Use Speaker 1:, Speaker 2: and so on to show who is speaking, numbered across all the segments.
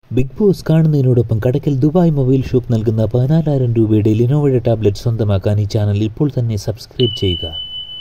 Speaker 1: Big Boss കാണുന്നതിനോടൊപ്പം Kadakkal Dubai mobile shop നൽകുന്ന 14,000 രൂപയുടെ ലിനോവയുടെ ടാബ്ലറ്റ് സ്വന്തമാക്കാൻ ഈ ചാനൽ ഇപ്പോൾ തന്നെ സബ്സ്ക്രൈബ് ചെയ്യുക.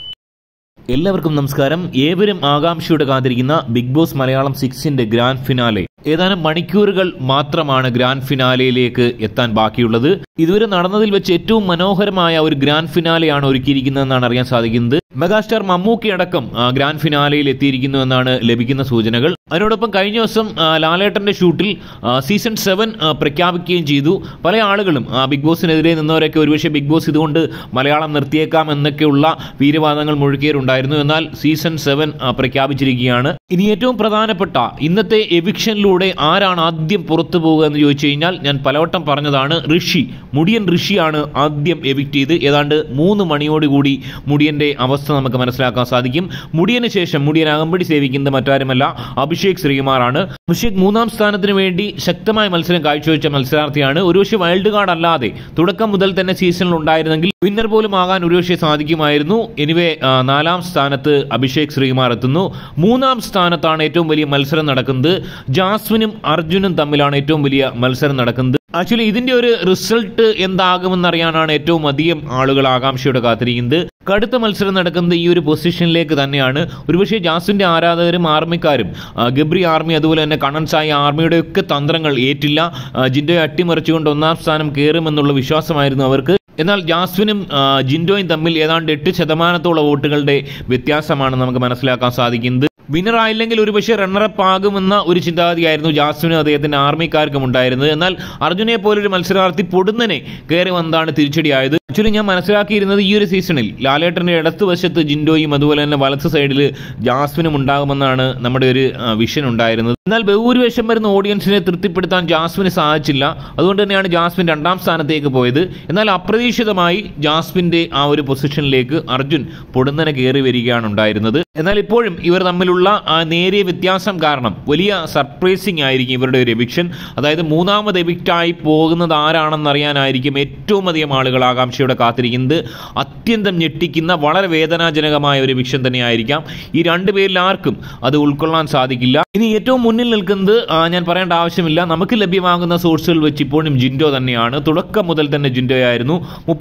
Speaker 2: എല്ലാവർക്കും നമസ്കാരം. ഏവരും ആകാംക്ഷയോടെ കാത്തിരിക്കുന്ന ബിഗ് ബോസ് മലയാളം 6ന്റെ ഗ്രാൻഡ് ഫിനാലെ ഏതാനും മണിക്കൂറുകൾ മാത്രമാണ് ഗ്രാൻഡ് ഫിനാലയിലേക്ക് എത്താൻ ബാക്കിയുള്ളത്. ഇതുവരെ നടന്നതിൽ വെച്ച് ഏറ്റവും മനോഹരമായ ഒരു ഗ്രാൻഡ് ഫിനാലെയാണ് ഒരുക്കിയിരിക്കുന്നതെന്നാണ് അറിയാൻ സാധിക്കുന്നത്. മെഗാസ്റ്റാർ മമ്മൂക്കി അടക്കം ഗ്രാൻഡ് ഫിനാലയിൽ എത്തിയിരിക്കുന്നു എന്നാണ് ലഭിക്കുന്ന സൂചനകൾ. അതിനോടൊപ്പം കഴിഞ്ഞ ദിവസം ലാലേട്ടന്റെ ഷൂട്ടിൽ സീസൺ 7 പ്രഖ്യാപിക്കുകയും ചെയ്തു. പല ആളുകളും ബിഗ് ബോസിനെതിരെ നിന്നവരൊക്കെ ഒരുപക്ഷെ ബിഗ് ബോസ് ഇതുകൊണ്ട് മലയാളം നിർത്തിയേക്കാം എന്നൊക്കെയുള്ള വീരവാദങ്ങൾ മുഴക്കിയിട്ടുണ്ടായിരുന്നു. എന്നാൽ സീസൺ 7 പ്രഖ്യാപിച്ചിരിക്കുകയാണ്. ഇനി ഏറ്റവും പ്രധാനപ്പെട്ട ഇന്നത്തെ എവിക്ഷനിലൂടെ ആരാണ് ആദ്യം പുറത്തു പോകുക എന്ന് ചോദിച്ചു കഴിഞ്ഞാൽ ഞാൻ പലവട്ടം പറഞ്ഞതാണ്, മുടിയൻ ഋഷിയാണ് ആദ്യം എവിക്ട് ചെയ്ത്. ഏതാണ്ട് 3 മണിയോടുകൂടി മുടിയന്റെ അവസ്ഥ നമുക്ക് മനസ്സിലാക്കാൻ സാധിക്കും. മുടിയന് ശേഷം മുടിയൻ അകമ്പടി സേവിക്കുന്നത് മറ്റാരുമല്ല, അഭിഷേക് ശ്രീകുമാറാണ്. അഭിഷേക് 3ാം സ്ഥാനത്തിന് വേണ്ടി ശക്തമായ മത്സരം കാഴ്ചവെച്ച മത്സരാർത്ഥിയാണ്. ഒരുപക്ഷെ വൈൽഡ് കാർഡ് അല്ലാതെ തുടക്കം മുതൽ തന്നെ സീസണിൽ ഉണ്ടായിരുന്നെങ്കിൽ വിന്നർ പോലും ആകാൻ ഒരുപക്ഷെ സാധിക്കുമായിരുന്നു. എനിവേ 4ാം സ്ഥാനത്ത് അഭിഷേക് ശ്രീകുമാർ എത്തുന്നു. 3ാം സ്ഥാനത്താണ് ഏറ്റവും വലിയ മത്സരം നടക്കുന്നത്. ജാസ്മിനും അർജുനും തമ്മിലാണ് ഏറ്റവും വലിയ മത്സരം നടക്കുന്നത്. ആക്ച്വലി ഇതിന്റെ ഒരു റിസൾട്ട് എന്താകുമെന്നറിയാനാണ് ഏറ്റവും അധികം ആളുകൾ ആകാംക്ഷയോടെ കാത്തിരിക്കുന്നത്. കടുത്ത മത്സരം നടക്കുന്നത് ഈ ഒരു പൊസിഷനിലേക്ക് തന്നെയാണ്. ഒരുപക്ഷെ ജാസ്മിന്റെ ആരാധകരും ആർമിക്കാരും ഗബ്രി ആർമി അതുപോലെ തന്നെ കണ്ണൻസായി ആർമിയുടെ ഒക്കെ തന്ത്രങ്ങൾ ഏറ്റില്ല. ജിൻഡോയെ അട്ടിമറിച്ചുകൊണ്ട് 1ാം സ്ഥാനം കയറുമെന്നുള്ള വിശ്വാസമായിരുന്നു അവർക്ക്. എന്നാൽ ജാസ്മിനും ജിൻഡോയും തമ്മിൽ ഏതാണ്ട് 8% വോട്ടുകളുടെ വ്യത്യാസമാണ് നമുക്ക് മനസ്സിലാക്കാൻ സാധിക്കുന്നത്. വിന്നർ ആയില്ലെങ്കിൽ ഒരുപക്ഷെ റണ്ണറപ്പ് ആകുമെന്ന ഒരു ചിന്താഗതിയായിരുന്നു ജാസ്മിനും അദ്ദേഹത്തിന്റെ ആർമിക്കാർക്കും ഉണ്ടായിരുന്നത്. എന്നാൽ അർജുനെ പോലൊരു മത്സരാർത്ഥി പൊടുന്നനെ കയറി വന്നതാണ് തിരിച്ചടിയായത്. ആക്ച്വലി ഞാൻ മനസ്സിലാക്കിയിരുന്നത് ഈ ഒരു സീസണിൽ ലാലേട്ടന്റെ ഇടത്ത് വശത്ത് ജിൻഡോയും അതുപോലെ തന്നെ വലത്ത് സൈഡിൽ ജാസ്മിനും ഉണ്ടാകുമെന്നാണ് നമ്മുടെ ഒരു വിഷൻ ഉണ്ടായിരുന്നത്. എന്നാൽ ബഹുഭൂരിപക്ഷം വരുന്ന ഓഡിയൻസിനെ തൃപ്തിപ്പെടുത്താൻ ജാസ്മിന് സാധിച്ചില്ല. അതുകൊണ്ട് തന്നെയാണ് ജാസ്മിൻ 2ാം സ്ഥാനത്തേക്ക് പോയത്. എന്നാൽ അപ്രതീക്ഷിതമായി ജാസ്മിന്റെ ആ ഒരു പൊസിഷനിലേക്ക് അർജുൻ പൊടുന്നനെ കയറി വരികയാണ് ഉണ്ടായിരുന്നത്. എന്നാൽ ഇപ്പോഴും ഇവർ തമ്മിലുള്ള ആ നേരിയ വ്യത്യാസം കാരണം വലിയ സർപ്രൈസിംഗ് ആയിരിക്കും ഇവരുടെ ഒരു എവിക്ഷൻ. അതായത് 3ാമത് എവിക്റ്റായി പോകുന്നത് ആരാണെന്നറിയാനായിരിക്കും ഏറ്റവും അധികം ആളുകൾ ആകാംക്ഷയോടെ കാത്തിരിക്കുന്നത്. അത്യന്തം ഞെട്ടിക്കുന്ന വളരെ വേദനാജനകമായ ഒരു എവിക്ഷൻ തന്നെയായിരിക്കാം. ഈ 2 പേരിൽ ആർക്കും അത് ഉൾക്കൊള്ളാൻ സാധിക്കില്ല. ഇനി ഏറ്റവും മുന്നിൽ നിൽക്കുന്നത് ഞാൻ പറയേണ്ട ആവശ്യമില്ല, നമുക്ക് ലഭ്യമാകുന്ന സോഴ്സുകൾ വെച്ച് ഇപ്പോഴും ജിൻഡോ തന്നെയാണ്. തുടക്കം മുതൽ തന്നെ ജിൻഡോയായിരുന്നു.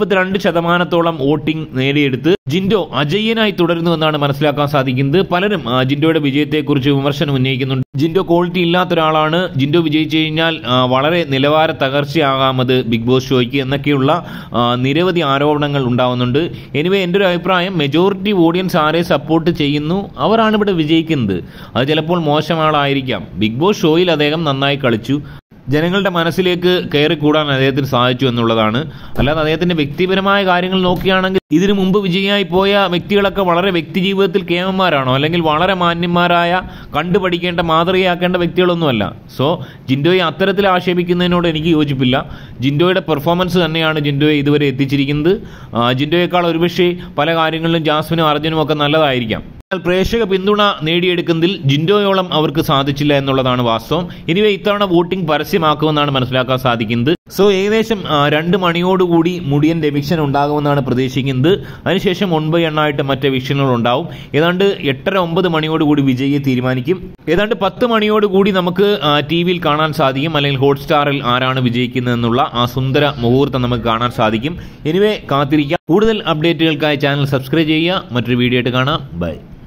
Speaker 2: 32% വോട്ടിംഗ് നേടിയെടുത്ത് ജിൻഡോ അജയ്യനായി തുടരുന്നു എന്നാണ് മനസ്സിലാക്കാൻ സാധിക്കുന്നത്. പലരും ജിൻഡോയുടെ വിജയത്തെക്കുറിച്ച് വിമർശനം ഉന്നയിക്കുന്നുണ്ട്. ജിൻഡോ ക്വാളിറ്റി ഇല്ലാത്ത ഒരാളാണ്, ജിൻഡോ വിജയിച്ചു കഴിഞ്ഞാൽ വളരെ നിലവാര തകർച്ചയാകാമത് ബിഗ് ബോസ് ഷോയ്ക്ക് എന്നൊക്കെയുള്ള നിരവധി ആരോപണങ്ങൾ ഉണ്ടാവുന്നുണ്ട്. എനിവേ എൻ്റെ ഒരു അഭിപ്രായം, മെജോറിറ്റി ഓഡിയൻസ് ആരെ സപ്പോർട്ട് ചെയ്യുന്നു അവരാണ് ഇവിടെ വിജയിക്കുന്നത്. അത് ചിലപ്പോൾ മോശം ആളായിരിക്കാം. ബിഗ് ബോസ് ഷോയിൽ അദ്ദേഹം നന്നായി കളിച്ചു, ജനങ്ങളുടെ മനസ്സിലേക്ക് കയറി കൂടാൻ അദ്ദേഹത്തിന് സാധിച്ചു എന്നുള്ളതാണ്. അല്ലാതെ അദ്ദേഹത്തിന്റെ വ്യക്തിപരമായ കാര്യങ്ങൾ നോക്കുകയാണെങ്കിൽ ഇതിനു മുമ്പ് വിജയിയായി പോയ വ്യക്തികളൊക്കെ വളരെ വ്യക്തി ജീവിതത്തിൽ കേമന്മാരാണോ അല്ലെങ്കിൽ വളരെ മാന്യന്മാരായ കണ്ടുപഠിക്കേണ്ട മാതൃകയാക്കേണ്ട വ്യക്തികളൊന്നുമല്ല. സോ ജിൻഡോയെ അത്തരത്തിൽ ആക്ഷേപിക്കുന്നതിനോട് എനിക്ക് യോജിപ്പില്ല. ജിൻഡോയുടെ പെർഫോമൻസ് തന്നെയാണ് ജിൻഡോയെ ഇതുവരെ എത്തിച്ചിരിക്കുന്നത്. ജിൻഡോയേക്കാൾ ഒരുപക്ഷെ പല കാര്യങ്ങളിലും ജാസ്മിനും അർജുനും ഒക്കെ നല്ലതായിരിക്കാം. എന്നാൽ പ്രേക്ഷക പിന്തുണ നേടിയെടുക്കുന്നതിൽ ജിൻഡോയോളം അവർക്ക് സാധിച്ചില്ല എന്നുള്ളതാണ് വാസ്തവം. ഇനിവേ ഇത്തവണ വോട്ടിംഗ് പരസ്യമാക്കുമെന്നാണ് മനസ്സിലാക്കാൻ സാധിക്കുന്നത്. സോ ഏകദേശം 2 മണിയോടുകൂടി മുടിയൻ എവിക്ഷൻ ഉണ്ടാകുമെന്നാണ് പ്രതീക്ഷിക്കുന്നത്. അതിനുശേഷം 9 മറ്റ് എവിക്ഷനുകൾ ഉണ്ടാവും. ഏതാണ്ട് 8:30-9 മണിയോടുകൂടി വിജയിയെ തീരുമാനിക്കും. ഏതാണ്ട് 10 മണിയോടുകൂടി നമുക്ക് TV-യിൽ കാണാൻ സാധിക്കും, അല്ലെങ്കിൽ ഹോട്ട്സ്റ്റാറിൽ ആരാണ് വിജയിക്കുന്നതെന്നുള്ള ആ സുന്ദര മുഹൂർത്തം നമുക്ക് കാണാൻ സാധിക്കും. എനിവേ കാത്തിരിക്കാം. കൂടുതൽ അപ്ഡേറ്റുകൾക്കായി ചാനൽ സബ്സ്ക്രൈബ് ചെയ്യുക. മറ്റൊരു വീഡിയോ ആയിട്ട് കാണാം. ബൈ.